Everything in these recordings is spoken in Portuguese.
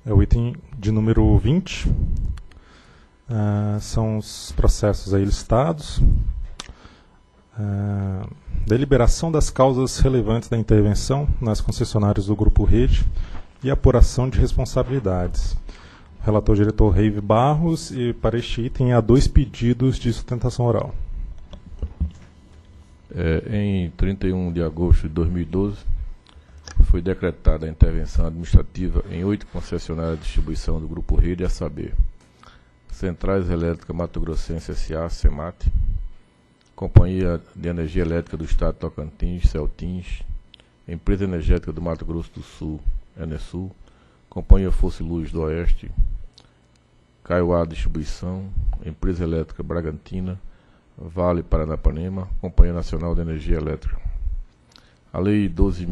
É o item de número 20. São os processos aí listados. Deliberação das causas relevantes da intervenção nas concessionárias do Grupo Rede e apuração de responsabilidades. O relator diretor Reive Barros, e para este item há 2 pedidos de sustentação oral. Em 31 de agosto de 2012, foi decretada a intervenção administrativa em 8 concessionárias de distribuição do Grupo Rede, a saber: Centrais Elétricas Mato Grossense S.A., CEMAT, Companhia de Energia Elétrica do Estado de Tocantins, CELTINS, Empresa Energética do Mato Grosso do Sul, Enesul, Companhia Força e Luz do Oeste, Kaiowá Distribuição, Empresa Elétrica Bragantina, Vale Paranapanema, Companhia Nacional de Energia Elétrica. A Lei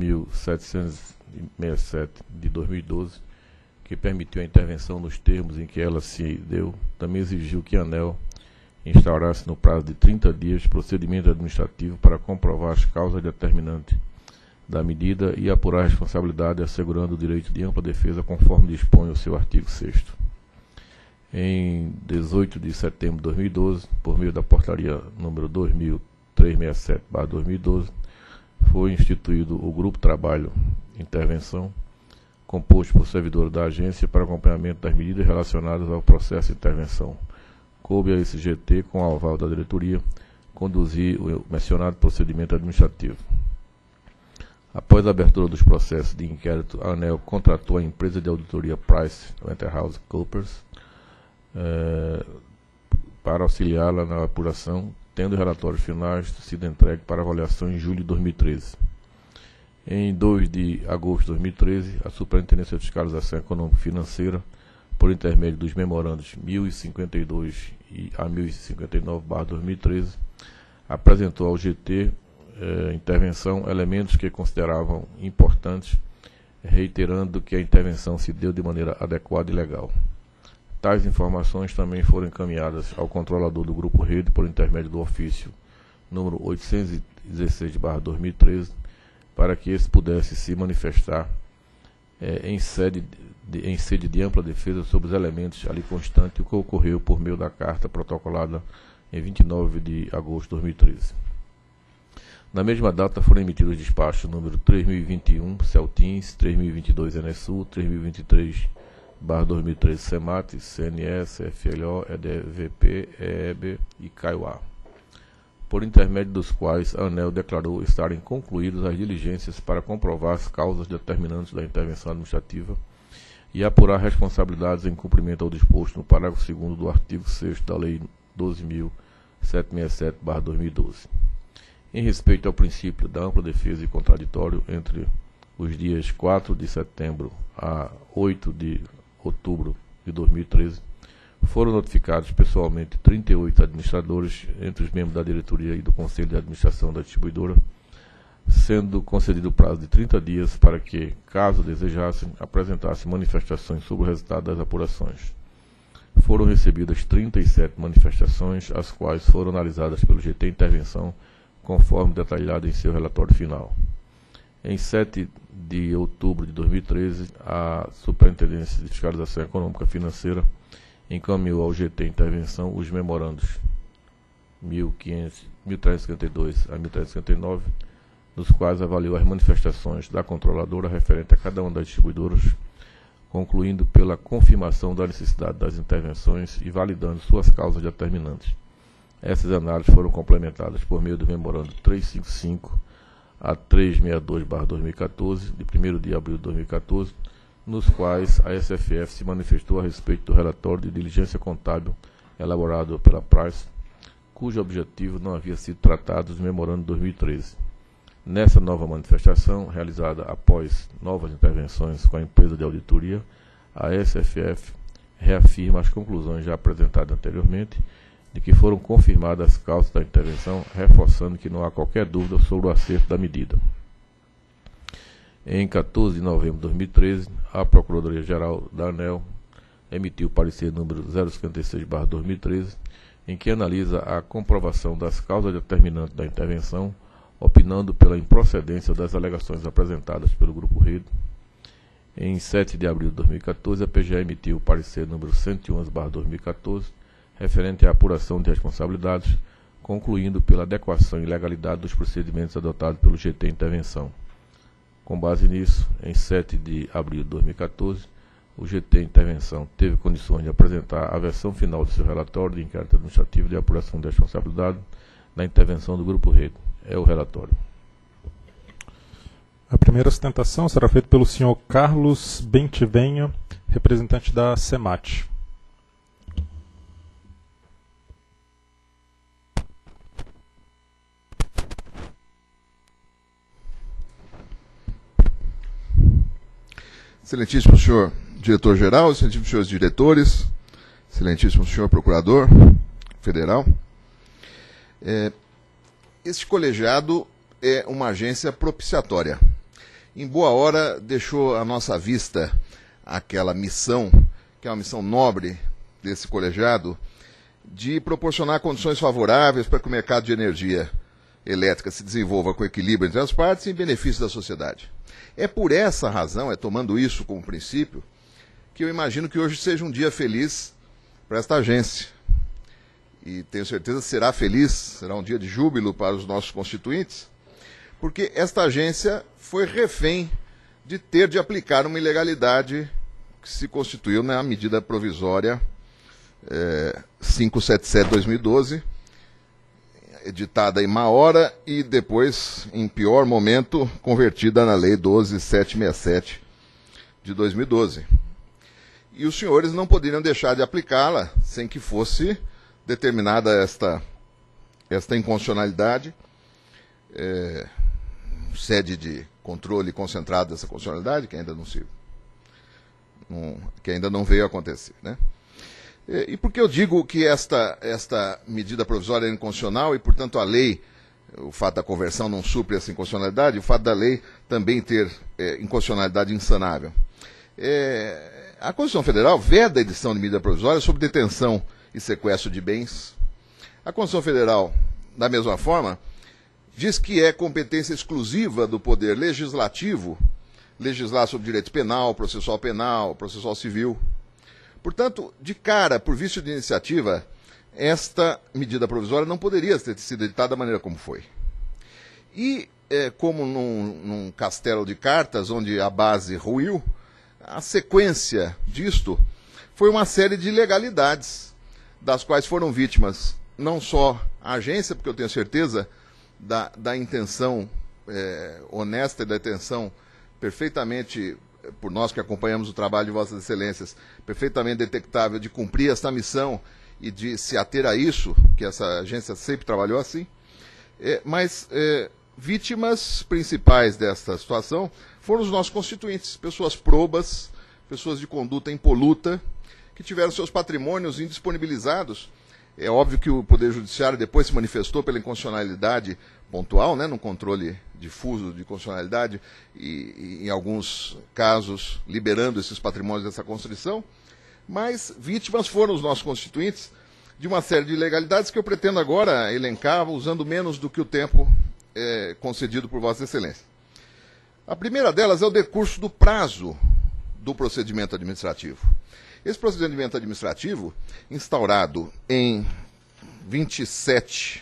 12.767 de 2012, que permitiu a intervenção nos termos em que ela se deu, também exigiu que a ANEEL instaurasse no prazo de 30 dias procedimento administrativo para comprovar as causas determinantes da medida e apurar a responsabilidade, assegurando o direito de ampla defesa conforme dispõe o seu artigo 6º. Em 18 de setembro de 2012, por meio da portaria número 2367/2012, foi instituído o Grupo Trabalho Intervenção, composto por servidores da agência para acompanhamento das medidas relacionadas ao processo de intervenção. Coube a esse GT, com o aval da diretoria, conduzir o mencionado procedimento administrativo. Após a abertura dos processos de inquérito, a ANEEL contratou a empresa de auditoria PricewaterhouseCoopers para auxiliá-la na apuração, tendo relatórios finais sido entregues para avaliação em julho de 2013. Em 2 de agosto de 2013, a Superintendência de Fiscalização Econômica e Financeira, por intermédio dos memorandos 1052 a 1059/2013, apresentou ao GT intervenção elementos que consideravam importantes, reiterando que a intervenção se deu de maneira adequada e legal. Tais informações também foram encaminhadas ao controlador do Grupo Rede por intermédio do ofício número 816/2013, para que esse pudesse se manifestar em sede de ampla defesa sobre os elementos ali constantes, o que ocorreu por meio da carta protocolada em 29 de agosto de 2013. Na mesma data foram emitidos os despachos número 3021, CELTINS, 3022, Enesul, 3023/2013, CEMAT, CNS, FLO, EDVP, EEB e Kaiowá, por intermédio dos quais a ANEEL declarou estarem concluídas as diligências para comprovar as causas determinantes da intervenção administrativa e apurar responsabilidades em cumprimento ao disposto no parágrafo 2º do artigo 6º da Lei 12.767/2012. Em respeito ao princípio da ampla defesa e contraditório, entre os dias 4 de setembro a 8 de outubro de 2013, foram notificados pessoalmente 38 administradores, entre os membros da diretoria e do Conselho de Administração da distribuidora, sendo concedido o prazo de 30 dias para que, caso desejassem, apresentassem manifestações sobre o resultado das apurações. Foram recebidas 37 manifestações, as quais foram analisadas pelo GT Intervenção, conforme detalhado em seu relatório final. Em 7 de outubro de 2013, a Superintendência de Fiscalização Econômica e Financeira encaminhou ao GT Intervenção os memorandos 1352 a 1359, nos quais avaliou as manifestações da controladora referente a cada uma das distribuidoras, concluindo pela confirmação da necessidade das intervenções e validando suas causas determinantes. Essas análises foram complementadas por meio do memorando 355 a 362/2014, de 1º de abril de 2014, nos quais a SFF se manifestou a respeito do relatório de diligência contábil elaborado pela Price, cujo objetivo não havia sido tratado nos memorando de 2013. Nessa nova manifestação, realizada após novas intervenções com a empresa de auditoria, a SFF reafirma as conclusões já apresentadas anteriormente, de que foram confirmadas as causas da intervenção, reforçando que não há qualquer dúvida sobre o acerto da medida. Em 14 de novembro de 2013, a Procuradoria-Geral da ANEEL emitiu o parecer número 056/2013, em que analisa a comprovação das causas determinantes da intervenção, opinando pela improcedência das alegações apresentadas pelo Grupo Rede, Em 7 de abril de 2014, a PGE emitiu o parecer número 111/2014, referente à apuração de responsabilidades, concluindo pela adequação e legalidade dos procedimentos adotados pelo GT Intervenção. Com base nisso, em 7 de abril de 2014, o GT Intervenção teve condições de apresentar a versão final do seu relatório de inquérito administrativo de apuração de responsabilidade na intervenção do Grupo Rede. É o relatório. A primeira sustentação será feita pelo senhor Carlos Bentivenha, representante da SEMAT. Excelentíssimo senhor diretor-geral, excelentíssimos senhores diretores, excelentíssimo senhor procurador federal. Este colegiado é uma agência propiciatória. Em boa hora deixou à nossa vista aquela missão, que é uma missão nobre desse colegiado, de proporcionar condições favoráveis para que o mercado de energia elétrica se desenvolva com equilíbrio entre as partes e em benefício da sociedade. É por essa razão, tomando isso como princípio, que eu imagino que hoje seja um dia feliz para esta agência. E tenho certeza que será feliz, será um dia de júbilo para os nossos constituintes, porque esta agência foi refém de ter de aplicar uma ilegalidade que se constituiu na medida provisória 577/2012, editada em má hora e depois, em pior momento, convertida na Lei 12.767 de 2012. E os senhores não poderiam deixar de aplicá-la sem que fosse determinada esta inconstitucionalidade, sede de controle concentrado dessa constitucionalidade, que ainda não veio a acontecer, né? E por que eu digo que esta medida provisória é inconstitucional e, portanto, a lei, o fato da conversão não supre essa inconstitucionalidade, o fato da lei também ter inconstitucionalidade insanável? A Constituição Federal veda a edição de medida provisória sobre detenção e sequestro de bens. A Constituição Federal, da mesma forma, diz que é competência exclusiva do Poder Legislativo legislar sobre direito penal, processual civil. Portanto, de cara, por vício de iniciativa, esta medida provisória não poderia ter sido editada da maneira como foi. E, como num castelo de cartas, onde a base ruiu, a sequência disto foi uma série de ilegalidades, das quais foram vítimas não só a agência, porque eu tenho certeza da intenção honesta e da intenção perfeitamente, por nós que acompanhamos o trabalho de Vossas Excelências, perfeitamente detectável de cumprir essa missão e de se ater a isso, que essa agência sempre trabalhou assim, mas vítimas principais desta situação foram os nossos constituintes, pessoas probas, pessoas de conduta impoluta, que tiveram seus patrimônios indisponibilizados. É óbvio que o Poder Judiciário depois se manifestou pela inconstitucionalidade pontual, né, no controle difuso de constitucionalidade e, em alguns casos, liberando esses patrimônios dessa constrição, mas vítimas foram os nossos constituintes de uma série de ilegalidades que eu pretendo agora elencar, usando menos do que o tempo concedido por Vossa Excelência. A primeira delas é o decurso do prazo do procedimento administrativo. Esse procedimento administrativo, instaurado em 27...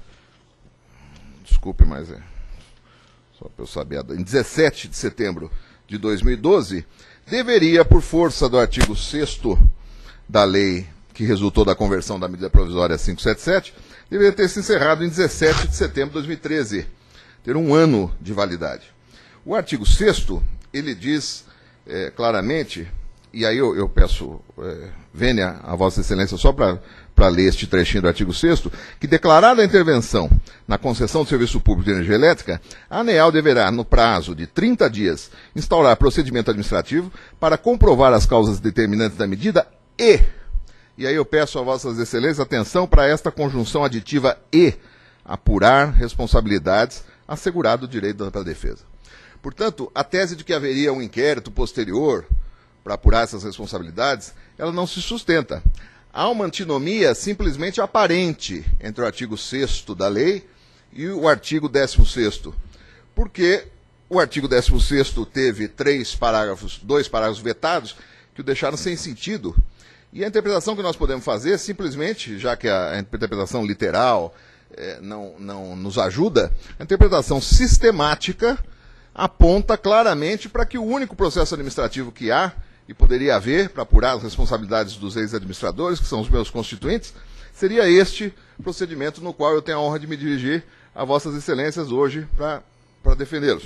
Desculpe, mas só para eu saber, em 17 de setembro de 2012, deveria, por força do artigo 6º da lei que resultou da conversão da medida provisória 577, deveria ter se encerrado em 17 de setembro de 2013, ter um ano de validade. O artigo 6º, ele diz claramente, e aí eu peço vênia a Vossa Excelência só para ler este trechinho do artigo 6º, que declarada a intervenção na concessão do serviço público de energia elétrica, a ANEEL deverá, no prazo de 30 dias, instaurar procedimento administrativo para comprovar as causas determinantes da medida e aí eu peço a Vossas Excelências atenção para esta conjunção aditiva apurar responsabilidades, assegurado o direito da defesa. Portanto, a tese de que haveria um inquérito posterior para apurar essas responsabilidades, ela não se sustenta. Há uma antinomia simplesmente aparente entre o artigo 6º da lei e o artigo 16º, porque o artigo 16º teve dois parágrafos vetados, que o deixaram sem sentido. E a interpretação que nós podemos fazer, simplesmente, já que a interpretação literal não nos ajuda, a interpretação sistemática aponta claramente para que o único processo administrativo que há, e poderia haver, para apurar as responsabilidades dos ex-administradores, que são os meus constituintes, seria este procedimento no qual eu tenho a honra de me dirigir a Vossas Excelências hoje para defendê-los.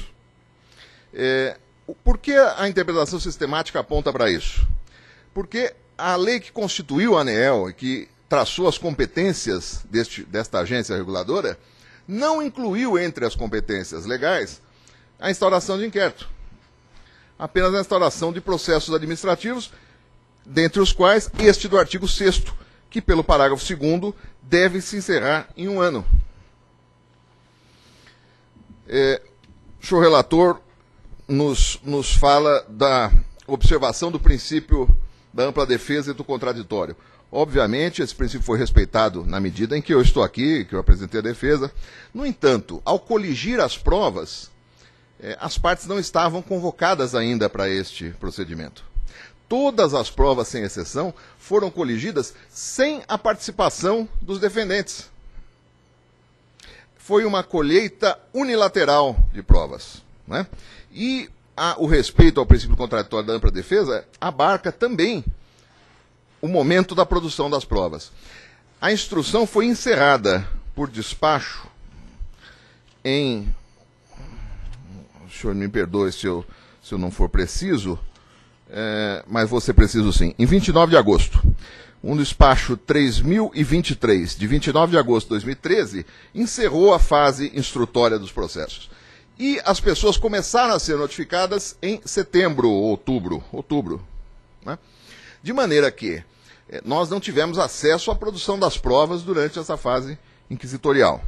Por que a interpretação sistemática aponta para isso? Porque a lei que constituiu a ANEEL e que traçou as competências desta agência reguladora não incluiu entre as competências legais a instauração de inquérito. Apenas a instauração de processos administrativos, dentre os quais este do artigo 6º, que pelo parágrafo 2º deve se encerrar em 1 ano. O senhor relator nos fala da observação do princípio da ampla defesa e do contraditório. Obviamente, esse princípio foi respeitado na medida em que eu estou aqui, que eu apresentei a defesa. No entanto, ao coligir as provas, as partes não estavam convocadas ainda para este procedimento. Todas as provas, sem exceção, foram coligidas sem a participação dos defendentes. Foi uma colheita unilateral de provas, né? E o respeito ao princípio contraditório da ampla defesa abarca também o momento da produção das provas. A instrução foi encerrada por despacho em... O senhor me perdoe se eu não for preciso, mas vou ser preciso sim. Em 29 de agosto, um despacho 3023, de 29 de agosto de 2013, encerrou a fase instrutória dos processos. E as pessoas começaram a ser notificadas em setembro ou outubro, né? De maneira que nós não tivemos acesso à produção das provas durante essa fase inquisitorial.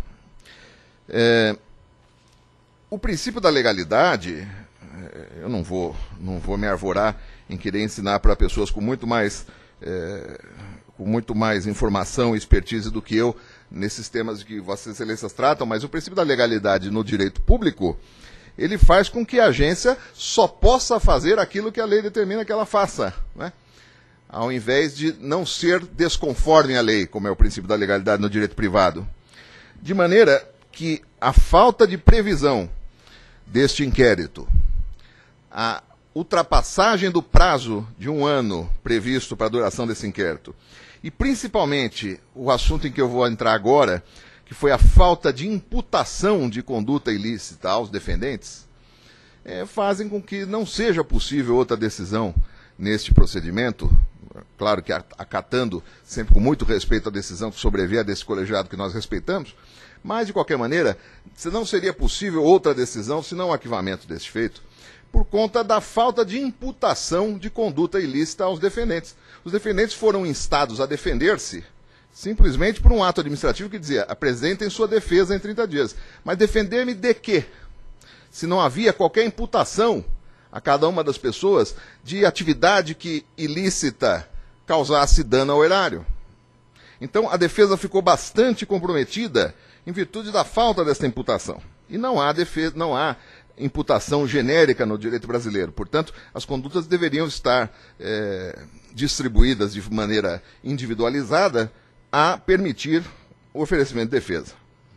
O princípio da legalidade, eu não vou me arvorar em querer ensinar para pessoas com muito mais informação e expertise do que eu nesses temas que Vossas Excelências tratam, mas o princípio da legalidade no direito público, ele faz com que a agência só possa fazer aquilo que a lei determina que ela faça, né? Ao invés de não ser desconforme à lei, como é o princípio da legalidade no direito privado. De maneira que a falta de previsão deste inquérito, a ultrapassagem do prazo de 1 ano previsto para a duração desse inquérito, e principalmente o assunto em que eu vou entrar agora, que foi a falta de imputação de conduta ilícita aos defendentes, fazem com que não seja possível outra decisão neste procedimento, claro que acatando sempre com muito respeito à decisão que sobrevier desse colegiado que nós respeitamos, mas, de qualquer maneira, não seria possível outra decisão senão o arquivamento deste feito, por conta da falta de imputação de conduta ilícita aos defendentes. Os defendentes foram instados a defender-se simplesmente por um ato administrativo que dizia: apresentem sua defesa em 30 dias. Mas defender-me de quê? Se não havia qualquer imputação a cada uma das pessoas de atividade que ilícita causasse dano ao erário. Então, a defesa ficou bastante comprometida em virtude da falta desta imputação. E não há imputação genérica no direito brasileiro. Portanto, as condutas deveriam estar distribuídas de maneira individualizada a permitir o oferecimento de defesa.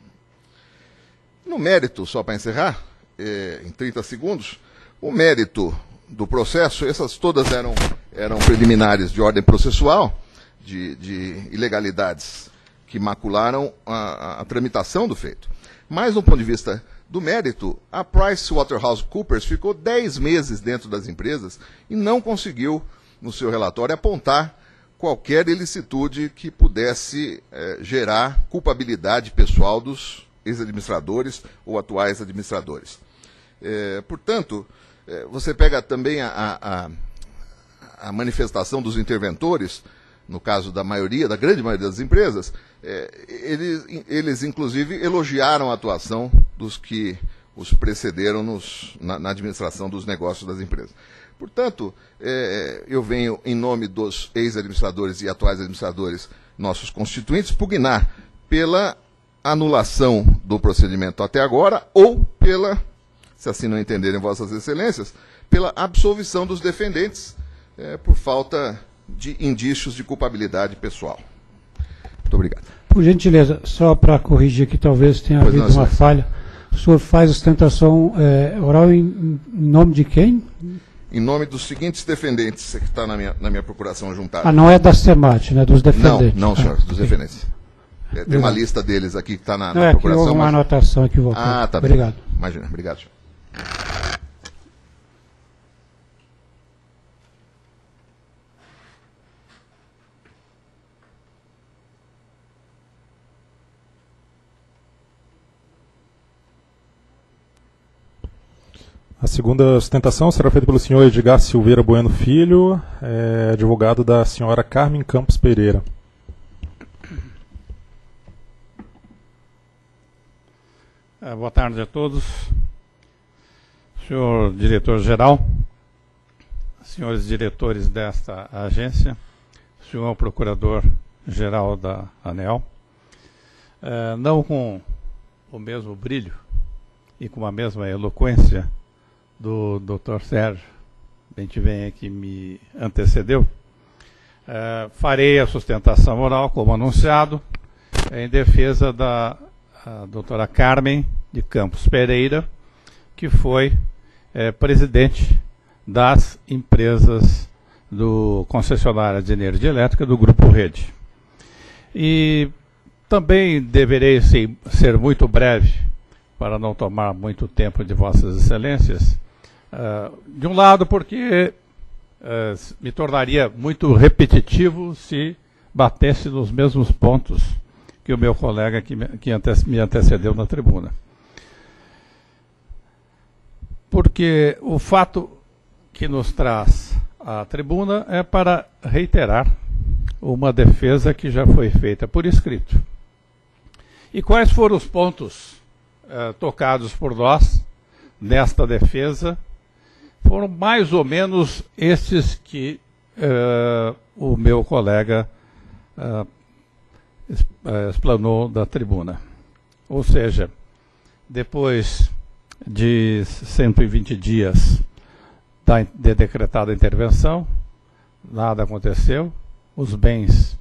No mérito, só para encerrar, em 30 segundos, o mérito do processo, essas todas eram preliminares de ordem processual, de ilegalidades que macularam a tramitação do feito. Mas, do ponto de vista do mérito, a PricewaterhouseCoopers ficou 10 meses dentro das empresas e não conseguiu, no seu relatório, apontar qualquer ilicitude que pudesse gerar culpabilidade pessoal dos ex-administradores ou atuais administradores. Portanto, você pega também a manifestação dos interventores, no caso da grande maioria das empresas, eles inclusive elogiaram a atuação dos que os precederam na administração dos negócios das empresas. Portanto, eu venho, em nome dos ex-administradores e atuais administradores, nossos constituintes, pugnar pela anulação do procedimento até agora ou pela se assim não entenderem vossas excelências, pela absolvição dos defendentes por falta de indícios de culpabilidade pessoal. Muito obrigado. Por gentileza, só para corrigir que talvez tenha havido uma falha, o senhor faz sustentação oral em nome de quem? Em nome dos seguintes defendentes, que está na minha procuração juntada. Ah, não é da SEMAT, né? Dos defendentes. Não, senhor, dos defendentes. Tem uma lista deles aqui que está na procuração. Houve uma anotação equivocada. Ah, tá obrigado. Bem. Imagina, obrigado, senhor. A segunda sustentação será feita pelo senhor Edgar Silveira Bueno Filho, advogado da senhora Carmen Campos Pereira. Boa tarde a todos. Senhor diretor-geral, senhores diretores desta agência, senhor procurador-geral da ANEEL, não com o mesmo brilho e com a mesma eloquência do Dr. Sérgio Bentivenha, que me antecedeu, farei a sustentação oral, como anunciado, em defesa da doutora Carmen de Campos Pereira, que foi presidente das empresas do concessionária de energia elétrica do Grupo Rede. E também deverei ser muito breve, para não tomar muito tempo de vossas excelências, de um lado porque me tornaria muito repetitivo se batesse nos mesmos pontos que o meu colega que me antecedeu na tribuna. Porque o fato que nos traz à tribuna é para reiterar uma defesa que já foi feita por escrito. E quais foram os pontos tocados por nós nesta defesa? Foram mais ou menos estes que o meu colega explanou da tribuna. Ou seja, depois de 120 dias de decretada intervenção, nada aconteceu, os bens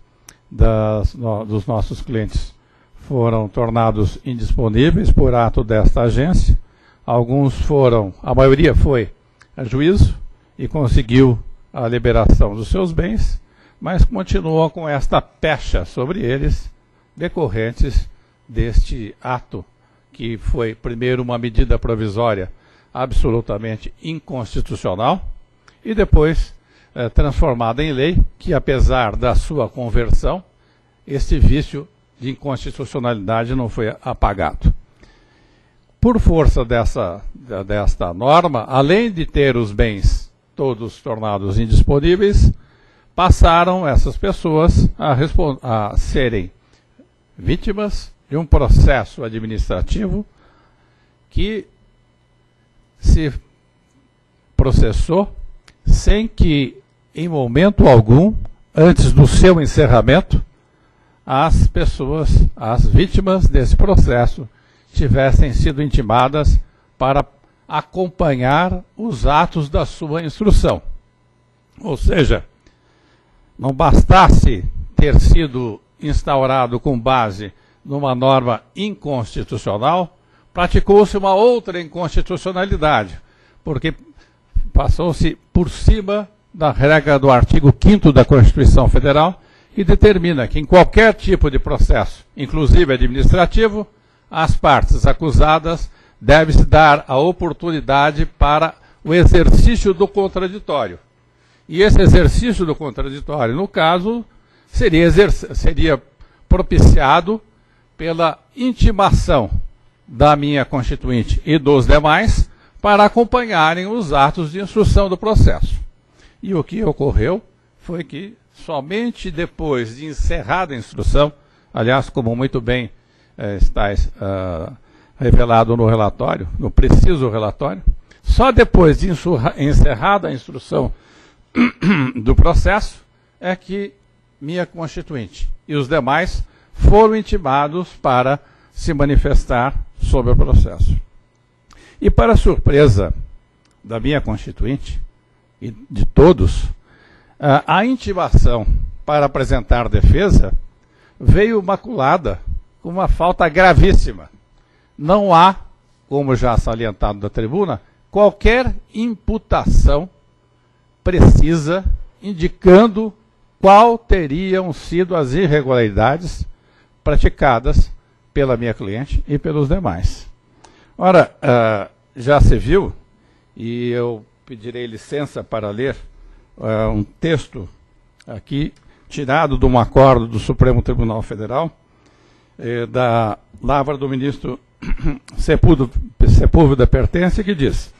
dos nossos clientes foram tornados indisponíveis por ato desta agência, a maioria foi a juízo e conseguiu a liberação dos seus bens, mas continua com esta pecha sobre eles, decorrentes deste ato, que foi, primeiro, uma medida provisória absolutamente inconstitucional, e depois transformada em lei, que apesar da sua conversão, este vício de inconstitucionalidade não foi apagado. Por força desta norma, além de ter os bens todos tornados indisponíveis, passaram essas pessoas a serem vítimas de um processo administrativo que se processou sem que, em momento algum, antes do seu encerramento, as vítimas desse processo, tivessem sido intimadas para acompanhar os atos da sua instrução. Ou seja, não bastasse ter sido instaurado com base numa norma inconstitucional, praticou-se uma outra inconstitucionalidade, porque passou-se por cima da regra do artigo 5º da Constituição Federal, que determina que em qualquer tipo de processo, inclusive administrativo, as partes acusadas deve-se dar a oportunidade para o exercício do contraditório. E esse exercício do contraditório, no caso, seria propiciado pela intimação da minha constituinte e dos demais para acompanharem os atos de instrução do processo. E o que ocorreu foi que somente depois de encerrada a instrução, aliás, como muito bem está revelado no relatório, no preciso relatório, só depois de encerrada a instrução do processo é que minha constituinte e os demais foram intimados para se manifestar sobre o processo. E para surpresa da minha constituinte e de todos, a intimação para apresentar defesa veio maculada com uma falta gravíssima. Não há, como já salientado da tribuna, qualquer imputação precisa indicando qual teriam sido as irregularidades praticadas pela minha cliente e pelos demais. Ora, já se viu, e eu pedirei licença para ler um texto aqui, tirado de um acordo do Supremo Tribunal Federal, da lavra do ministro Sepúlveda Pertence, que diz: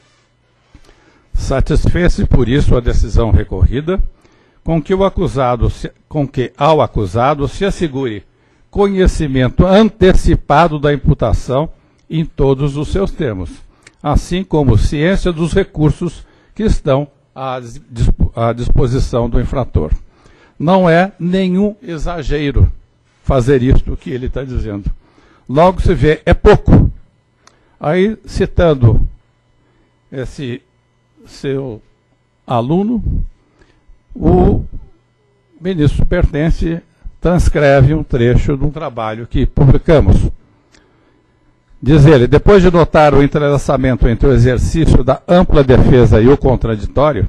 satisfez-se por isso a decisão recorrida, com que ao acusado se assegure conhecimento antecipado da imputação em todos os seus termos, assim como ciência dos recursos que estão à disposição do infrator. Não é nenhum exagero fazer isto que ele está dizendo. Logo se vê, é pouco. Aí, citando esse seu aluno, o ministro Pertence transcreve um trecho de um trabalho que publicamos. Diz ele: depois de notar o entrelaçamento entre o exercício da ampla defesa e o contraditório,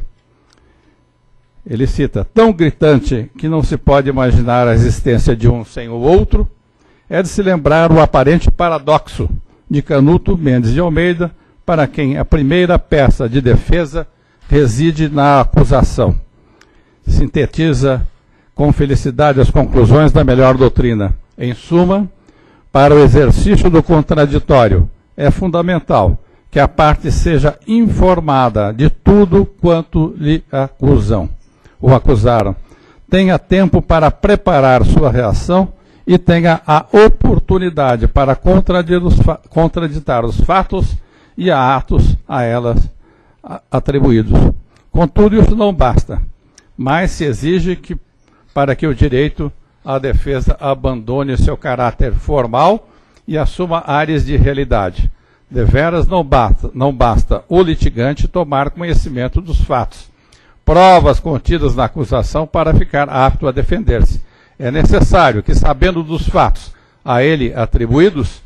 ele cita: tão gritante que não se pode imaginar a existência de um sem o outro, é de se lembrar o aparente paradoxo de Canuto Mendes de Almeida, para quem a primeira peça de defesa reside na acusação. Sintetiza com felicidade as conclusões da melhor doutrina. Em suma, para o exercício do contraditório, é fundamental que a parte seja informada de tudo quanto lhe acusam, ou acusaram, tenha tempo para preparar sua reação e tenha a oportunidade para contraditar os fatos e atos a elas atribuídos. Contudo, isso não basta, mas se exige que, para que o direito à defesa abandone seu caráter formal e assuma áreas de realidade. Deveras não basta o litigante tomar conhecimento dos fatos, provas contidas na acusação para ficar apto a defender-se. É necessário que, sabendo dos fatos a ele atribuídos,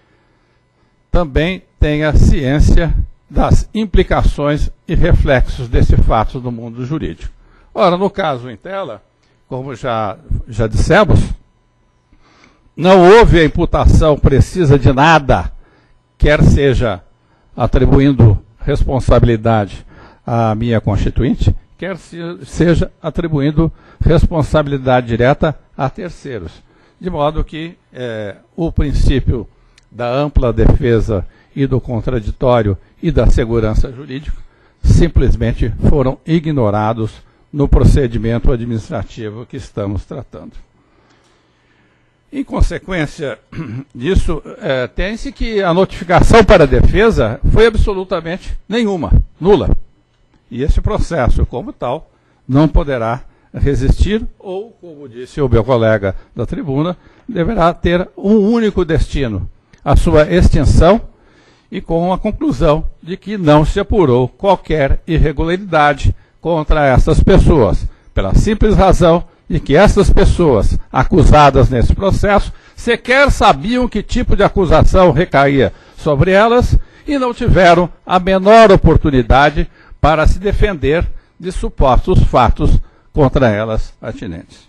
também tenha ciência das implicações e reflexos desse fato no mundo jurídico. Ora, no caso em tela, como já dissemos, não houve a imputação precisa de nada, quer seja atribuindo responsabilidade à minha constituinte, quer seja atribuindo responsabilidade direta a terceiros. De modo que o princípio da ampla defesa e do contraditório e da segurança jurídica simplesmente foram ignorados no procedimento administrativo que estamos tratando. Em consequência disso, tem-se que a notificação para a defesa foi absolutamente nenhuma, nula. E esse processo, como tal, não poderá resistir ou, como disse o meu colega da tribuna, deverá ter um único destino, a sua extinção, e com a conclusão de que não se apurou qualquer irregularidade contra essas pessoas, pela simples razão de que essas pessoas acusadas nesse processo sequer sabiam que tipo de acusação recaía sobre elas e não tiveram a menor oportunidade para se defender de supostos fatos contra elas atinentes.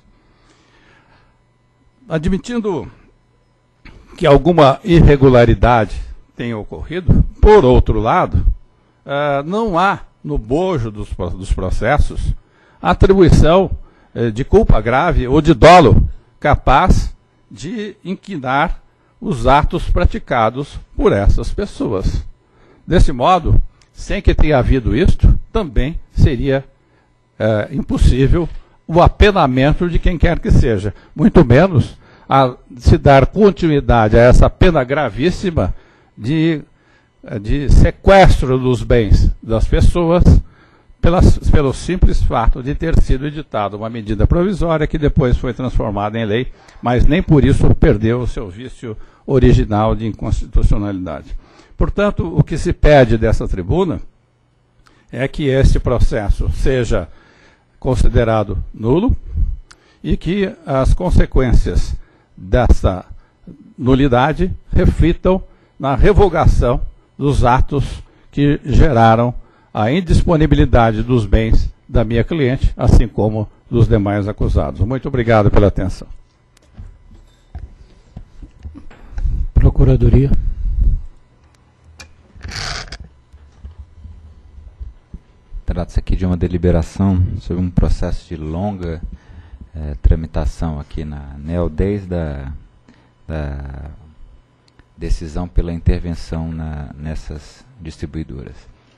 Admitindo que alguma irregularidade tenha ocorrido, por outro lado, não há no bojo dos processos atribuição de culpa grave ou de dolo capaz de inquinar os atos praticados por essas pessoas. Desse modo, sem que tenha havido isto, também seria impossível o apenamento de quem quer que seja, muito menos a se dar continuidade a essa pena gravíssima de sequestro dos bens das pessoas pelo simples fato de ter sido editada uma medida provisória que depois foi transformada em lei, mas nem por isso perdeu o seu vício original de inconstitucionalidade. Portanto, o que se pede dessa tribuna é que este processo seja considerado nulo e que as consequências dessa nulidade reflitam na revogação dos atos que geraram a indisponibilidade dos bens da minha cliente, assim como dos demais acusados. Muito obrigado pela atenção. Procuradoria. Trata-se aqui de uma deliberação sobre um processo de longa tramitação aqui na ANEEL, desde a decisão pela intervenção nessas distribuidoras.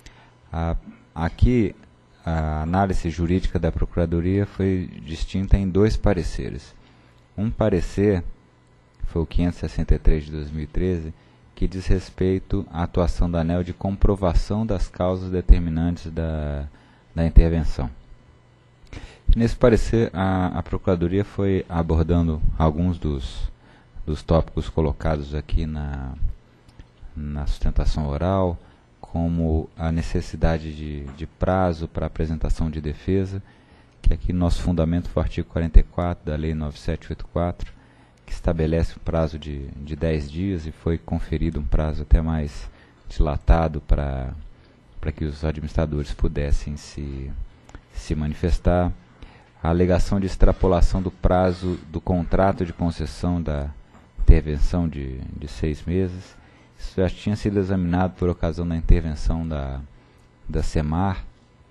Aqui, a análise jurídica da Procuradoria foi distinta em 2 pareceres. Um parecer foi o 563 de 2013, que diz respeito à atuação da ANEEL de comprovação das causas determinantes da intervenção. Nesse parecer, a Procuradoria foi abordando alguns dos tópicos colocados aqui na sustentação oral, como a necessidade de prazo para apresentação de defesa, que aqui nosso fundamento foi o artigo 44 da Lei 9784, que estabelece um prazo de 10 dias e foi conferido um prazo até mais dilatado para que os administradores pudessem se manifestar. A alegação de extrapolação do prazo do contrato de concessão da intervenção de 6 meses. Isso já tinha sido examinado por ocasião da intervenção da SEMAR,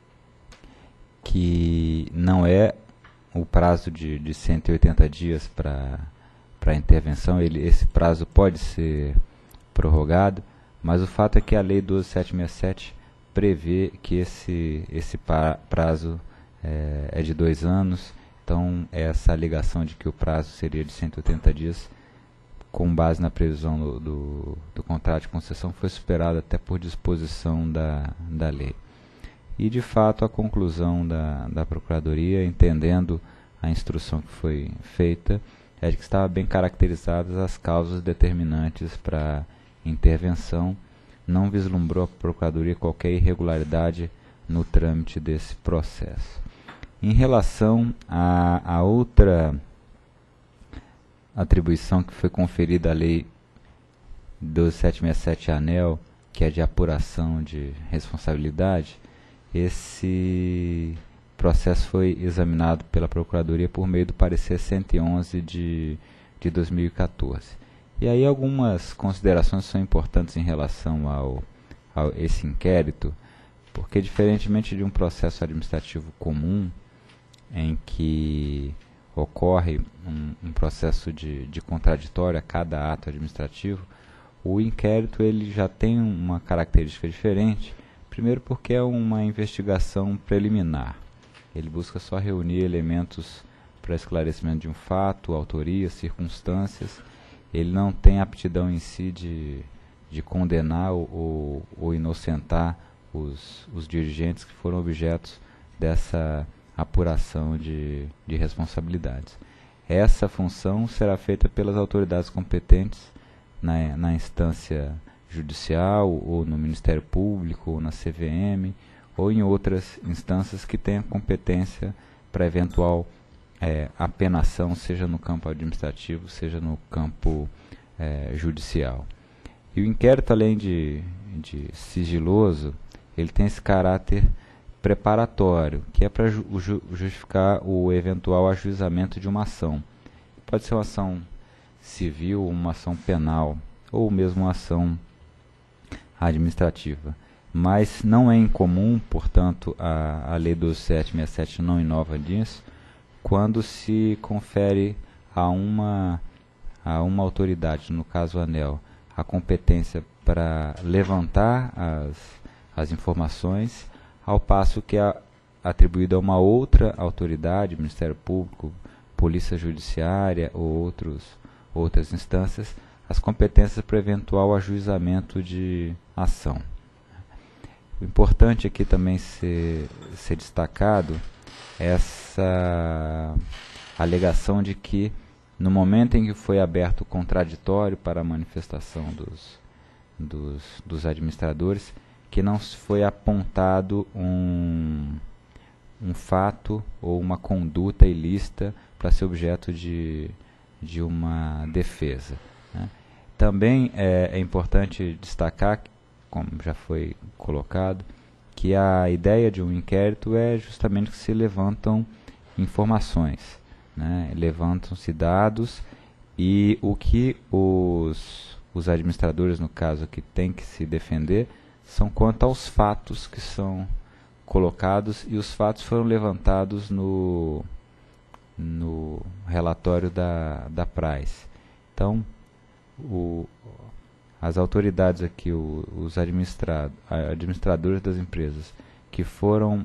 que não é o prazo de 180 dias para a intervenção. Esse prazo pode ser prorrogado, mas o fato é que a Lei 12.767 prevê que esse prazo é de 2 anos. Então, essa alegação de que o prazo seria de 180 dias, com base na previsão do contrato de concessão, foi superada até por disposição da lei. E, de fato, a conclusão da Procuradoria, entendendo a instrução que foi feita, é de que estavam bem caracterizadas as causas determinantes para a intervenção. Não vislumbrou a Procuradoria qualquer irregularidade no trâmite desse processo. Em relação a outra atribuição que foi conferida à Lei 12.767 ANEEL, que é de apuração de responsabilidade, esse processo foi examinado pela Procuradoria por meio do parecer 111 de 2014. E aí algumas considerações são importantes em relação a esse inquérito, porque diferentemente de um processo administrativo comum, em que ocorre um processo de contraditório a cada ato administrativo, o inquérito ele já tem uma característica diferente. Primeiro porque é uma investigação preliminar. Ele busca só reunir elementos para esclarecimento de um fato, autoria, circunstâncias. Ele não tem aptidão em si de condenar ou inocentar os dirigentes que foram objetos dessa apuração de responsabilidades. Essa função será feita pelas autoridades competentes na instância judicial, ou no Ministério Público, ou na CVM, ou em outras instâncias que tenham competência para eventual apenação, seja no campo administrativo, seja no campo judicial. E o inquérito, além de sigiloso, ele tem esse caráter preparatório, que é para justificar o eventual ajuizamento de uma ação. Pode ser uma ação civil, uma ação penal, ou mesmo uma ação administrativa. Mas não é incomum, portanto, a Lei 12.767 não inova disso, quando se confere a uma autoridade, no caso a ANEEL, a competência para levantar as informações, ao passo que é atribuída a uma outra autoridade, Ministério Público, Polícia Judiciária ou outras instâncias, as competências para eventual ajuizamento de ação. O importante aqui também ser destacado essa alegação de que, no momento em que foi aberto o contraditório para a manifestação dos administradores, que não foi apontado um fato ou uma conduta ilícita para ser objeto de uma defesa, né? Também é importante destacar, como já foi colocado, que a ideia de um inquérito é justamente que se levantam informações, né? Levantam-se dados, e o que os administradores, no caso, que têm que se defender são quanto aos fatos que são colocados, e os fatos foram levantados no relatório da Price. Então, as autoridades aqui, os administradores das empresas, que foram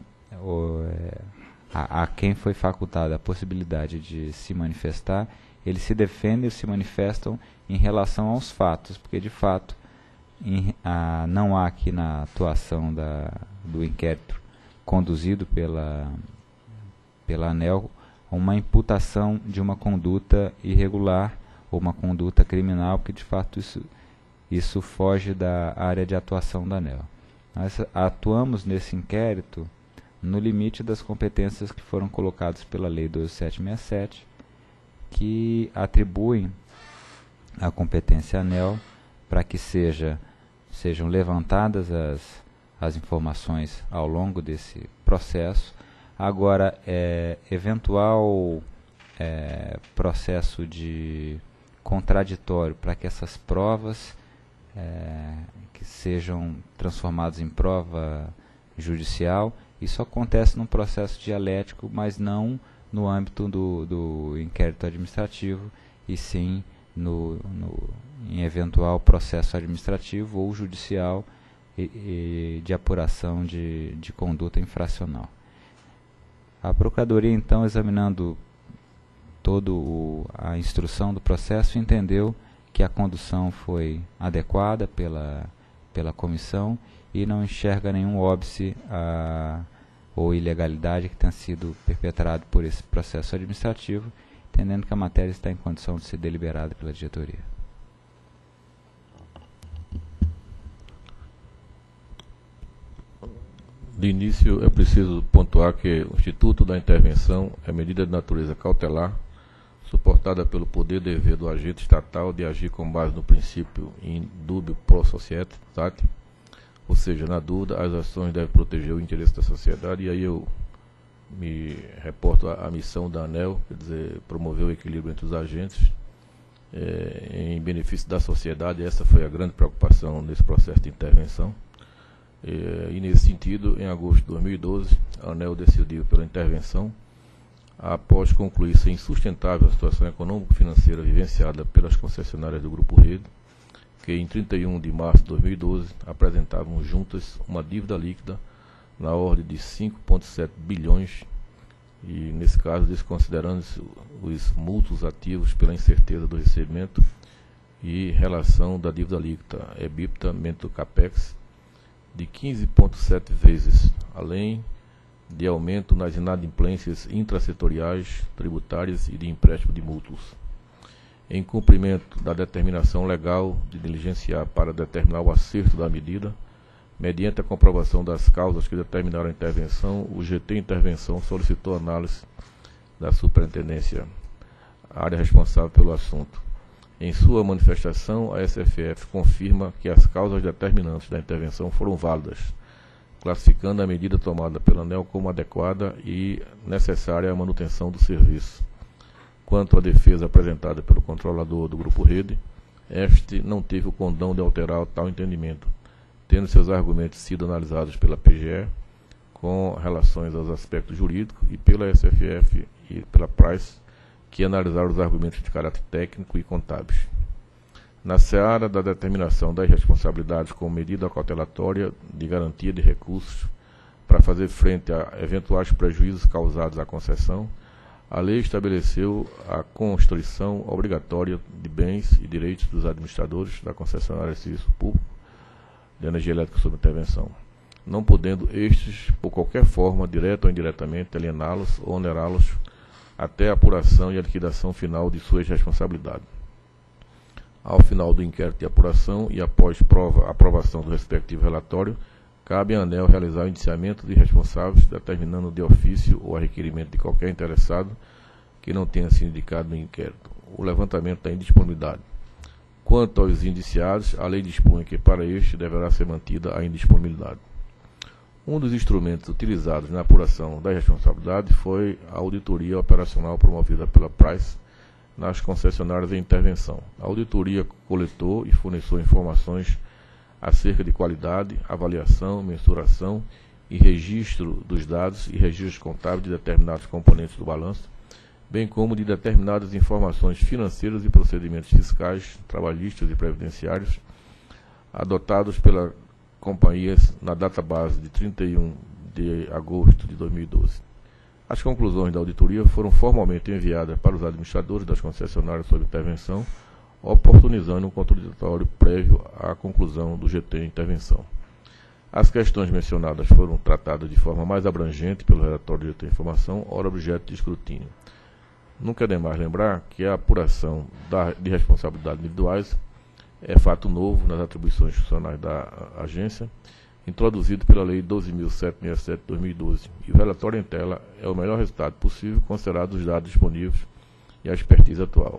a quem foi facultada a possibilidade de se manifestar, eles se defendem e se manifestam em relação aos fatos, porque de fato não há aqui na atuação do inquérito conduzido pela ANEEL uma imputação de uma conduta irregular ou uma conduta criminal, porque de fato isso foge da área de atuação da ANEEL. Nós atuamos nesse inquérito no limite das competências que foram colocadas pela Lei 12767, que atribuem a competência à ANEEL para que sejam levantadas as informações ao longo desse processo. Agora, eventual processo de contraditório para que essas provas que sejam transformadas em prova judicial, isso acontece num processo dialético, mas não no âmbito do inquérito administrativo, e sim em eventual processo administrativo ou judicial de apuração de conduta infracional. A Procuradoria, então, examinando toda a instrução do processo, entendeu que a condução foi adequada pela comissão e não enxerga nenhum óbice ou ilegalidade que tenha sido perpetrado por esse processo administrativo, entendendo que a matéria está em condição de ser deliberada pela diretoria. De início, é preciso pontuar que o Instituto da Intervenção é medida de natureza cautelar, suportada pelo poder dever do agente estatal de agir com base no princípio in dubio pro societate, ou seja, na dúvida, as ações devem proteger o interesse da sociedade, e aí eu me reporto à missão da ANEEL, quer dizer, promover o equilíbrio entre os agentes em benefício da sociedade. Essa foi a grande preocupação nesse processo de intervenção. E nesse sentido, em agosto de 2012, a ANEEL decidiu pela intervenção, após concluir-se insustentável a situação econômico-financeira vivenciada pelas concessionárias do Grupo Rede, que em 31 de março de 2012 apresentavam juntas uma dívida líquida na ordem de 5,7 bilhões, e nesse caso desconsiderando-se os mútuos ativos pela incerteza do recebimento e relação da dívida líquida EBITDA menos Capex de 15,7 vezes, além de aumento nas inadimplências intrasetoriais, tributárias e de empréstimo de mútuos. Em cumprimento da determinação legal de diligenciar para determinar o acerto da medida, mediante a comprovação das causas que determinaram a intervenção, o GT Intervenção solicitou análise da superintendência, área responsável pelo assunto. Em sua manifestação, a SFF confirma que as causas determinantes da intervenção foram válidas, classificando a medida tomada pela ANEEL como adequada e necessária à manutenção do serviço. Quanto à defesa apresentada pelo controlador do Grupo Rede, este não teve o condão de alterar tal entendimento, tendo seus argumentos sido analisados pela PGE com relações aos aspectos jurídicos e pela SFF e pela Price, que analisaram os argumentos de caráter técnico e contábeis. Na seara da determinação das responsabilidades como medida cautelatória de garantia de recursos para fazer frente a eventuais prejuízos causados à concessão, a lei estabeleceu a constrição obrigatória de bens e direitos dos administradores da concessionária de serviço público de energia elétrica sob intervenção, não podendo estes, por qualquer forma, direta ou indiretamente, aliená-los ou onerá-los até a apuração e a liquidação final de suas responsabilidades. Ao final do inquérito de apuração e após aprovação do respectivo relatório, cabe à ANEEL realizar o indiciamento de responsáveis, determinando de ofício ou a requerimento de qualquer interessado que não tenha sido indicado no inquérito o levantamento da indisponibilidade. Quanto aos indiciados, a lei dispõe que para este deverá ser mantida a indisponibilidade. Um dos instrumentos utilizados na apuração da responsabilidade foi a auditoria operacional promovida pela Price nas concessionárias em intervenção. A auditoria coletou e forneceu informações acerca de qualidade, avaliação, mensuração e registro dos dados e registros contábeis de determinados componentes do balanço, bem como de determinadas informações financeiras e procedimentos fiscais, trabalhistas e previdenciários adotados pelas companhias na database de 31 de agosto de 2012. As conclusões da auditoria foram formalmente enviadas para os administradores das concessionárias sob intervenção, oportunizando um contraditório prévio à conclusão do GT em intervenção. As questões mencionadas foram tratadas de forma mais abrangente pelo relatório do GT em informação, ora objeto de escrutínio. Nunca é demais lembrar que a apuração de responsabilidades individuais é fato novo nas atribuições funcionais da agência, introduzido pela Lei 12.767 de 2012, e o relatório em tela é o melhor resultado possível, considerado os dados disponíveis e a expertise atual.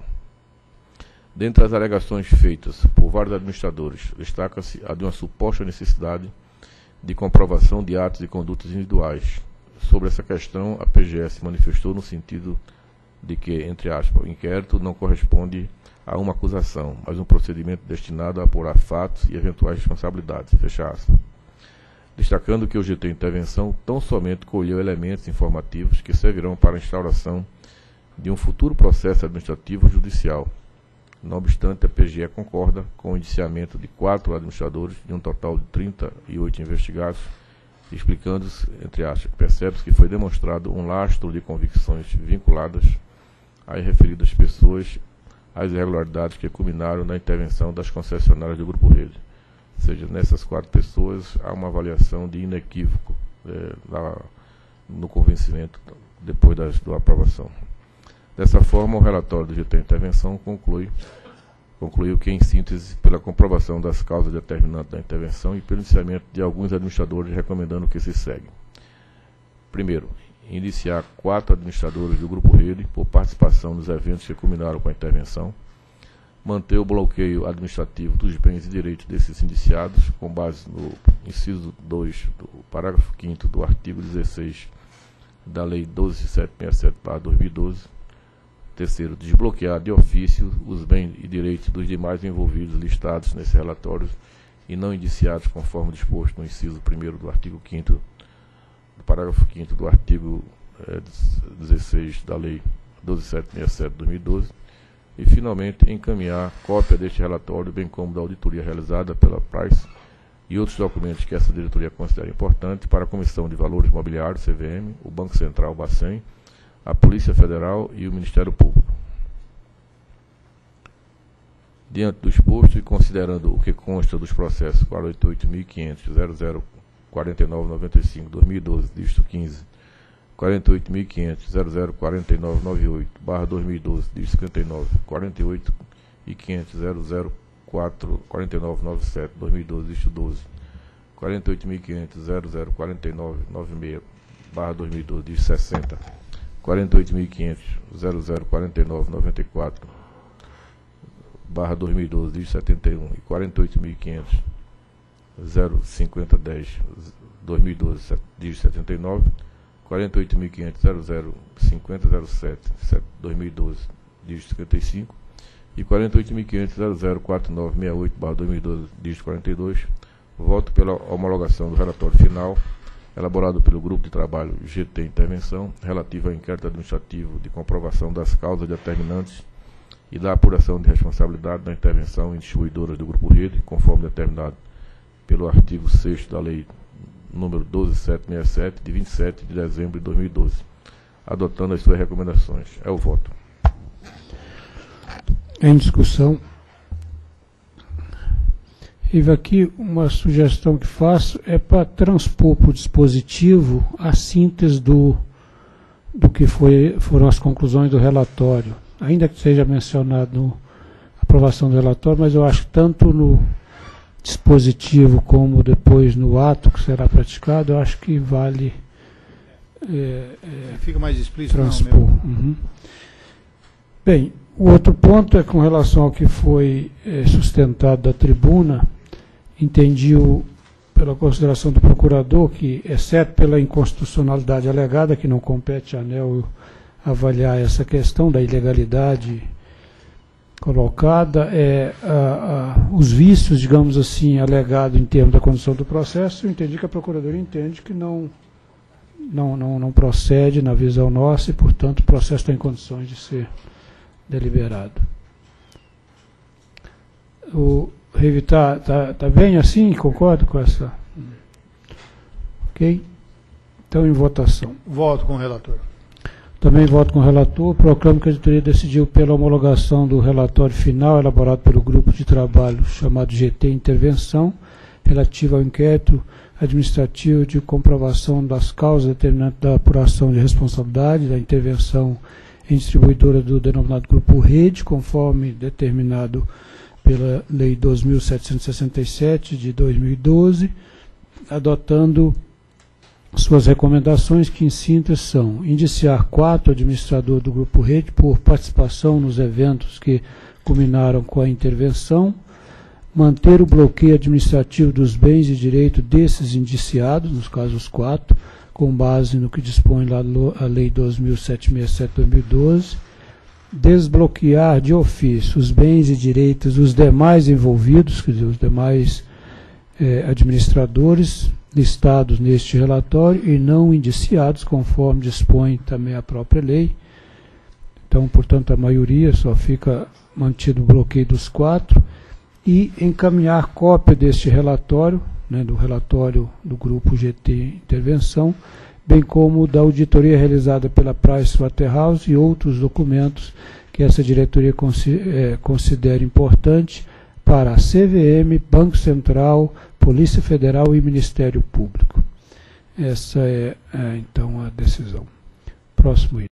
Dentre as alegações feitas por vários administradores, destaca-se a de uma suposta necessidade de comprovação de atos e condutas individuais. Sobre essa questão, a PGS manifestou no sentido de que, entre aspas, o inquérito não corresponde a uma acusação, mas um procedimento destinado a apurar fatos e eventuais responsabilidades, fecha aspas. Destacando que o GT Intervenção tão somente colheu elementos informativos que servirão para a instauração de um futuro processo administrativo judicial. Não obstante, a PGE concorda com o indiciamento de 4 administradores, de um total de 38 investigados, explicando-se, entre aspas, percebe-se que foi demonstrado um lastro de convicções vinculadas às referidas pessoas, às irregularidades que culminaram na intervenção das concessionárias do Grupo Rede. Ou seja, nessas 4 pessoas há uma avaliação de inequívoco no convencimento depois da aprovação. Dessa forma, o relatório do GT Intervenção concluiu que, em síntese, pela comprovação das causas determinantes da intervenção e pelo indiciamento de alguns administradores, recomendando que se segue. Primeiro, indiciar 4 administradores do Grupo Rede por participação nos eventos que culminaram com a intervenção, manter o bloqueio administrativo dos bens e direitos desses indiciados, com base no inciso 2 do parágrafo 5º do artigo 16 da Lei 12.767/2012. Terceiro, desbloquear de ofício os bens e direitos dos demais envolvidos listados nesses relatórios e não indiciados conforme disposto no inciso 1º do artigo 5º, do parágrafo 5º do artigo 16 da Lei 12.767/2012. E, finalmente, encaminhar cópia deste relatório, bem como da auditoria realizada pela Price e outros documentos que essa diretoria considera importantes para a Comissão de Valores Mobiliários, CVM, o Banco Central, Bacen, a Polícia Federal e o Ministério Público. Diante do exposto e considerando o que consta dos processos 48.500.004995/2012, dígito 15, 48.500.004998/2012, dígito 59, 48.500.004997/2012, dígito 12, 48.500.004996/2012, dígito 60, 48.500.004994/2012, dígito 71 e 48.500.05010/2012, dígito 79, 48.500.005007/2012, dígito 55 e 48.500.004968/2012, dígito 42. Voto pela homologação do relatório final elaborado pelo Grupo de Trabalho GT Intervenção, relativo ao inquérito administrativo de comprovação das causas determinantes e da apuração de responsabilidade da intervenção em distribuidoras do Grupo Rede, conforme determinado pelo artigo 6º da Lei número 12.767, de 27 de dezembro de 2012, adotando as suas recomendações. É o voto. Em discussão. Ivo, aqui uma sugestão que faço é para transpor para o dispositivo a síntese do que foram as conclusões do relatório, ainda que seja mencionado a aprovação do relatório, mas eu acho que tanto no dispositivo como depois no ato que será praticado, eu acho que vale fica mais explícito transpor. Bem, o outro ponto é com relação ao que foi sustentado da tribuna. Entendi pela consideração do procurador que, exceto pela inconstitucionalidade alegada, que não compete à ANEEL avaliar essa questão da ilegalidade colocada, os vícios, digamos assim, alegados em termos da condução do processo, eu entendi que a Procuradoria entende que não procede na visão nossa e, portanto, o processo está em condições de ser deliberado. O Reive tá bem assim? Concordo com essa? Ok? Então, em votação. Voto com o relator. Também voto com o relator. Proclamo que a editoria decidiu pela homologação do relatório final elaborado pelo grupo de trabalho chamado GT Intervenção, relativo ao inquérito administrativo de comprovação das causas determinantes da apuração de responsabilidade da intervenção em distribuidora do denominado Grupo Rede, conforme determinado pela Lei 2.767 de 2012, adotando suas recomendações, que em síntese são: indiciar 4 administradores do Grupo Rede por participação nos eventos que culminaram com a intervenção, manter o bloqueio administrativo dos bens e direitos desses indiciados, nos casos 4, com base no que dispõe lá a Lei 2.767 de 2012, desbloquear de ofício os bens e direitos dos demais envolvidos, quer dizer, os demais administradores listados neste relatório e não indiciados, conforme dispõe também a própria lei. Então, portanto, a maioria, só fica mantido o bloqueio dos 4, e encaminhar cópia deste relatório, do relatório do Grupo GT Intervenção, bem como da auditoria realizada pela Pricewaterhouse e outros documentos que essa diretoria considera importante para a CVM, Banco Central, Polícia Federal e Ministério Público. Essa é, então, a decisão. Próximo item.